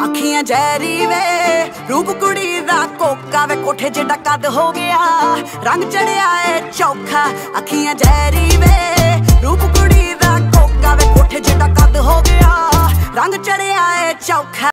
अखियां जहरी वे रूप कुड़ी दा कोका वे कोठे जिड्डा कद हो गया रंग चढ़िया है चौखा। अखियां जहरी वे रूप कुड़ी दा